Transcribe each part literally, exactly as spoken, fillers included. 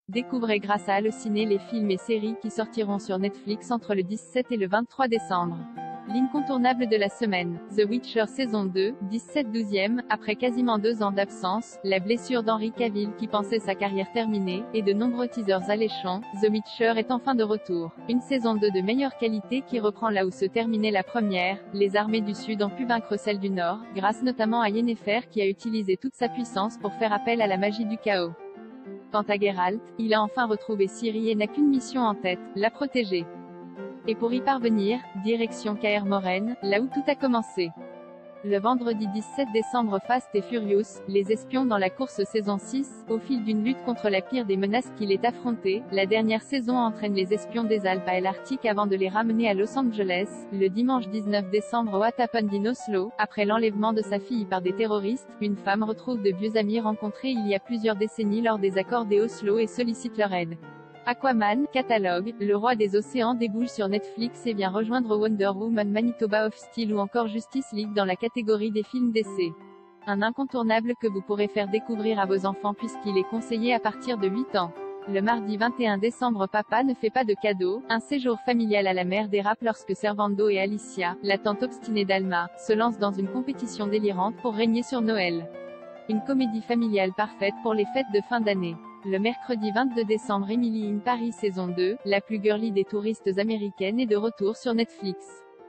Découvrez grâce à Allociné les films et séries qui sortiront sur Netflix entre le dix-sept et le vingt-trois décembre. L'incontournable de la semaine, The Witcher saison deux, dix-sept douzième, après quasiment deux ans d'absence, la blessure d'Henry Cavill qui pensait sa carrière terminée, et de nombreux teasers alléchants, The Witcher est enfin de retour. Une saison deux de meilleure qualité qui reprend là où se terminait la première. Les armées du Sud ont pu vaincre celles du Nord, grâce notamment à Yennefer qui a utilisé toute sa puissance pour faire appel à la magie du chaos. Quant à Geralt, il a enfin retrouvé Ciri et n'a qu'une mission en tête, la protéger. Et pour y parvenir, direction Kaer Morhen, là où tout a commencé. Le vendredi dix-sept décembre, Fast et Furious, les espions dans la course saison six, au fil d'une lutte contre la pire des menaces qu'il est affrontée, la dernière saison entraîne les espions des Alpes à l'Arctique avant de les ramener à Los Angeles, le dimanche dix-neuf décembre. What happened in Oslo, après l'enlèvement de sa fille par des terroristes, une femme retrouve de vieux amis rencontrés il y a plusieurs décennies lors des accords des Oslo et sollicite leur aide. Aquaman, catalogue, le roi des océans déboule sur Netflix et vient rejoindre Wonder Woman, Manitoba of Steel ou encore Justice League dans la catégorie des films D C. Un incontournable que vous pourrez faire découvrir à vos enfants puisqu'il est conseillé à partir de huit ans. Le mardi vingt et un décembre, Papa ne fait pas de cadeaux, un séjour familial à la mer dérape lorsque Servando et Alicia, la tante obstinée d'Alma, se lancent dans une compétition délirante pour régner sur Noël. Une comédie familiale parfaite pour les fêtes de fin d'année. Le mercredi vingt-deux décembre, Emily in Paris saison deux, la plus girly des touristes américaines est de retour sur Netflix.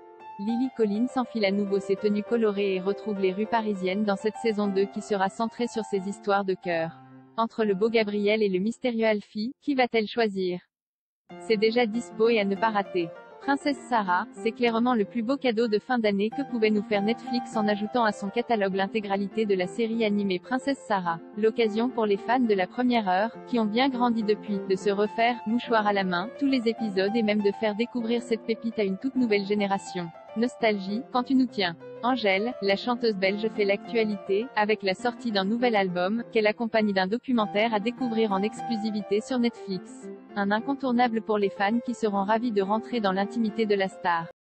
Lily Collins enfile à nouveau ses tenues colorées et retrouve les rues parisiennes dans cette saison deux qui sera centrée sur ses histoires de cœur. Entre le beau Gabriel et le mystérieux Alfie, qui va-t-elle choisir? C'est déjà dispo et à ne pas rater. Princesse Sarah, c'est clairement le plus beau cadeau de fin d'année que pouvait nous faire Netflix en ajoutant à son catalogue l'intégralité de la série animée Princesse Sarah. L'occasion pour les fans de la première heure, qui ont bien grandi depuis, de se refaire, mouchoir à la main, tous les épisodes et même de faire découvrir cette pépite à une toute nouvelle génération. Nostalgie, quand tu nous tiens. Angèle, la chanteuse belge fait l'actualité, avec la sortie d'un nouvel album, qu'elle accompagne d'un documentaire à découvrir en exclusivité sur Netflix. Un incontournable pour les fans qui seront ravis de rentrer dans l'intimité de la star.